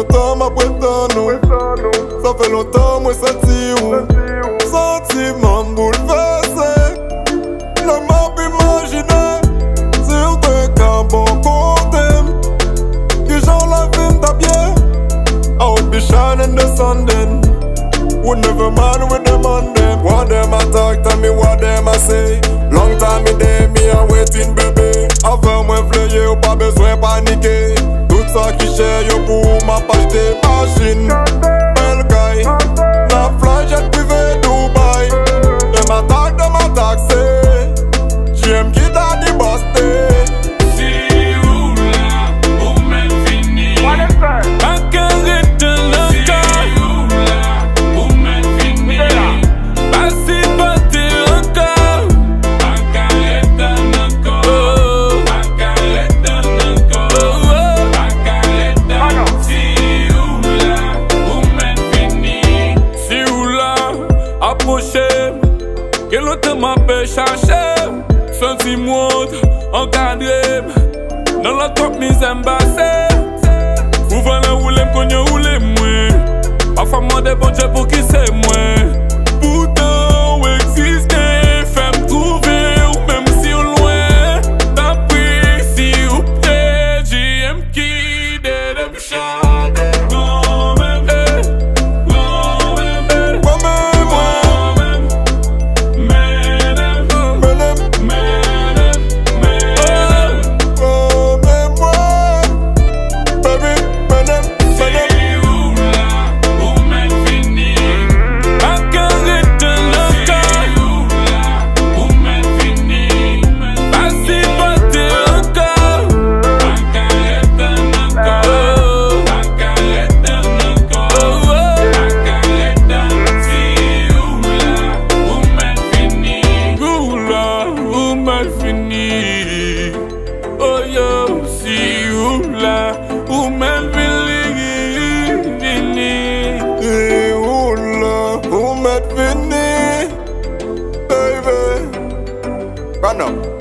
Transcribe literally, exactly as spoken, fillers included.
longtemps m'a prêté nous. Ça fait longtemps moi senti où sentiment bouleversé. Ne m'a pas imaginé sur tes cas bon côté. Que j'en la vie t'a bien. I would be shining the sun then. Would never mind with them on them. What them a talk, tell me what them a say. Long time me day, me a waiting baby. Avant moi flyer ou pas besoin paniquer. Tout ça qui cher yo pour m'a pas acheter machine. Bel guy, na fly jet privé Dubai. Them a talk, them a talk say. J'aime qui t'a dit busté. Que l'autre m'a fait chercher. Senti monte, encadré. Dans la top mise embassée. Vous venez rouler, m'cogner rouler moi. Parfois moi des bon Dieu pour qui c'est moi. Pourtant ou exister, fait me trouver ou même si au loin. Tant pis si ou près, j'aime qui de me chanter. Oh yo, si ou là, ou même fini, fini. Si ou là, ou même fini, baby. Run up.